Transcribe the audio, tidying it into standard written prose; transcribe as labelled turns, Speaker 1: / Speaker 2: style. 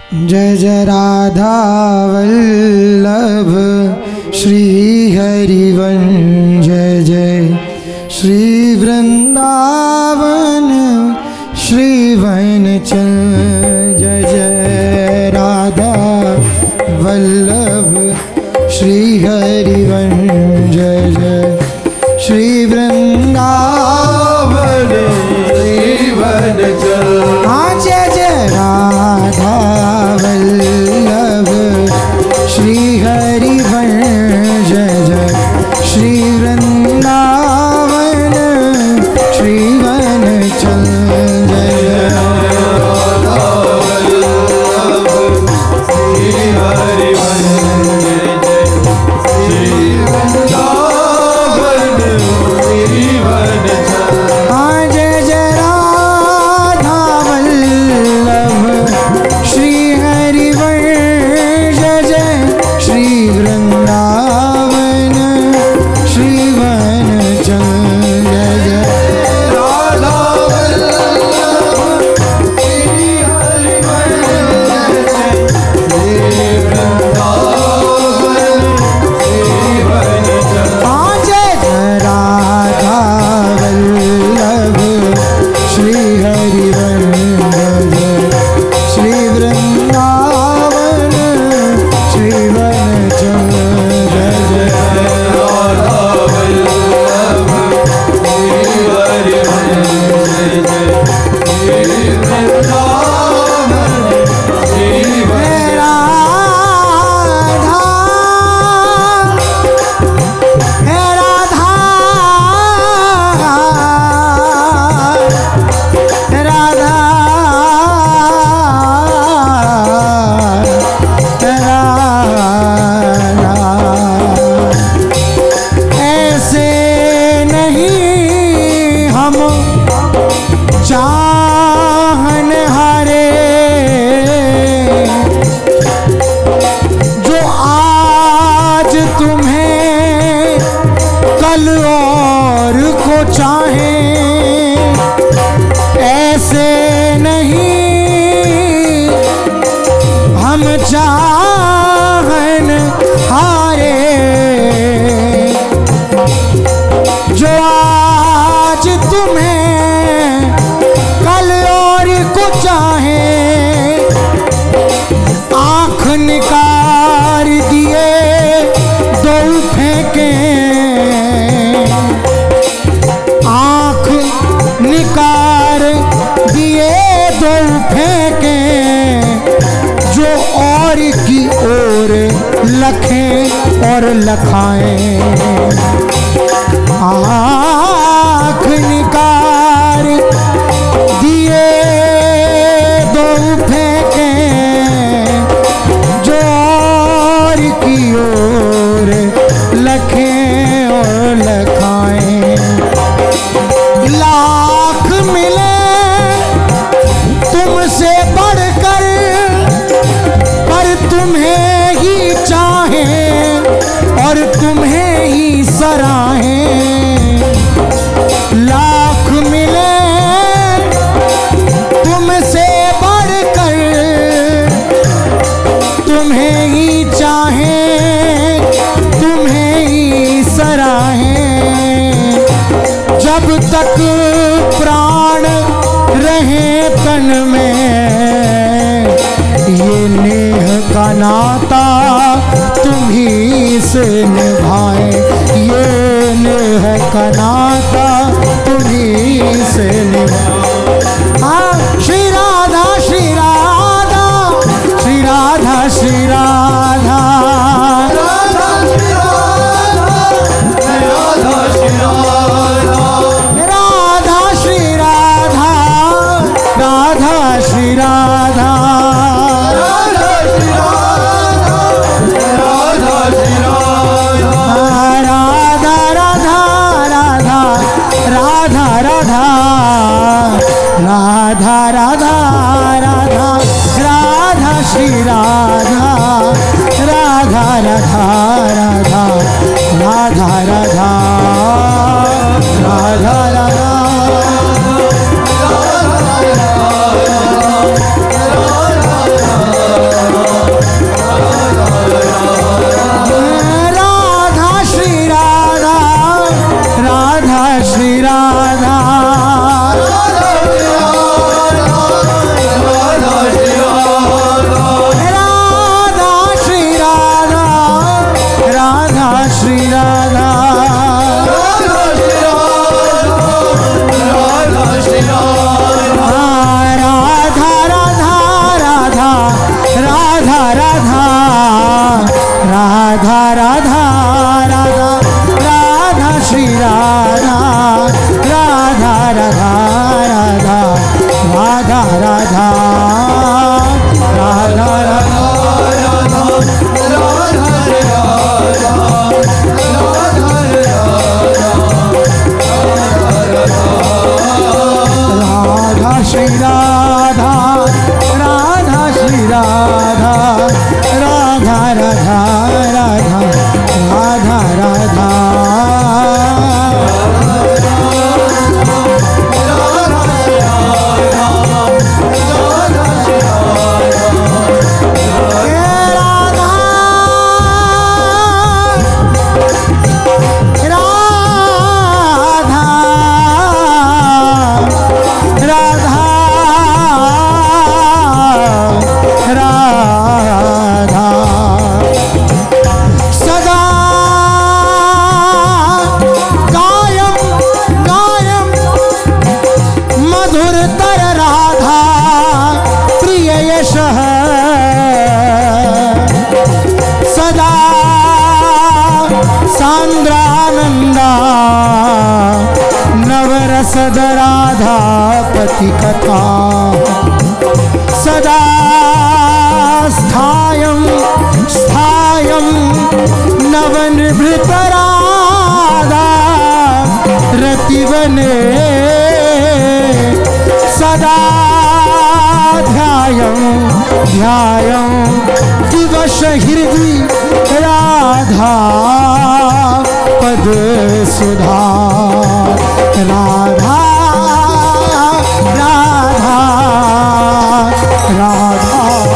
Speaker 1: जय जय राधा वल्लभ श्री हरिवंश, जय जय श्री वृंदावन श्री वनचल। जय जय राधा वल्लभ श्री हरिवंश, जय जय श्री वृंदावन श्री वनचल। हाँ जय जय राधा वल्लभ श्री हरिवंश, जय जय श्री वृंदावन श्री वनचल। जय जय राधा वल्लभ श्री हरिवंश, जय जय श्री वृंदावन श्री वनचल। हाँ जय जय राधा वल्लभ श्री हरिवंश, जय जय श्री वृंदावन श्री वनचल। जय जय राधा वल्लभ श्री हरिवंश, श्री वृंदावन श्री वनचल। हाँ जय जय राधा वल्लभ श्री हरिवंश, श्री वृंदावन श्री वनचल। जय जय राधा वल्लभ श्री हरिवंश, जय श्री वृंदावन श्री वनचल। ऐसे नहीं हम चाहन हारे, जो आज तुम्हें कल और को चाहें। ऐसे नहीं हम चाहन हारे, जो आज तुम्हें कल और को चाहे। आँख निकार दिए दो फेंके, आँख निकार दिए दो फेंके, जो और की ओर लखें और लखाएं। आँख निकार दिए दो फेंके, जो और की ओर लखें और लखाएं। लाख मिले तुमसे बढ़कर, पर तुम्हें ही चाहें और तुम्हें ही सराहें। लाख मिले तुमसे बढ़कर, तुम्हें ही चाहें तुम्हें ही सराहें। जब तक प्राण रहे तन में, ये नेह का नाता तुम्ही से निभाए। ये नेह का नाता तुम्ही से निभाए। हाँ श्री राधा श्री राधा श्री राधा श्री राधा राधा श्री राधा राधा श्री राधा राधा श्री राधा राधा श्री राधा राधा श्री राधा राधा श्री राधा राधा राधा राधा राधा राधा राधा राधा राधा राधा श्री राधा राधा राधा राधा राधा राधा राधा राधा। राधा राधा राधा राधा श्री राधा राधा राधा राधा राधा राधा राधा राधा श्री राधा राधा श्री राधा राधा राधा राधा राधा राधा सांद्रानंदा नवरसद राधापति कथा सदा स्थायं स्थायं नवनिभृत राधा रतिवने सदा ध्यायं ध्यायं दिवस हृदि राधा पद सुधा राधा राधा राधा